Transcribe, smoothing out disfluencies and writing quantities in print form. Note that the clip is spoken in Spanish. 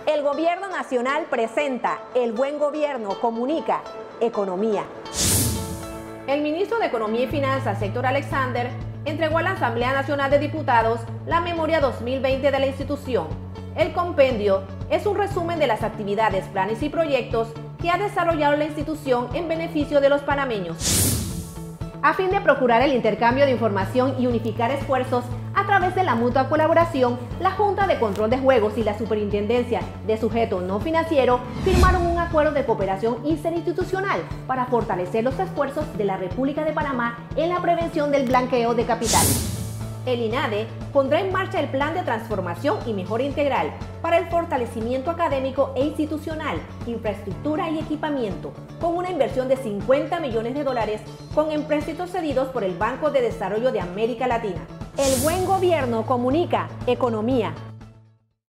El Gobierno Nacional presenta El Buen Gobierno Comunica Economía. El ministro de Economía y Finanzas, Héctor Alexander, entregó a la Asamblea Nacional de Diputados la memoria 2020 de la institución. El compendio es un resumen de las actividades, planes y proyectos que ha desarrollado la institución en beneficio de los panameños. A fin de procurar el intercambio de información y unificar esfuerzos a través de la mutua colaboración, la Junta de Control de Juegos y la Superintendencia de Sujeto No Financiero firmaron un acuerdo de cooperación interinstitucional para fortalecer los esfuerzos de la República de Panamá en la prevención del blanqueo de capitales. El INADE pondrá en marcha el Plan de Transformación y Mejora Integral para el fortalecimiento académico e institucional, infraestructura y equipamiento, con una inversión de $50 millones con empréstitos cedidos por el Banco de Desarrollo de América Latina. El Buen Gobierno Comunica Economía.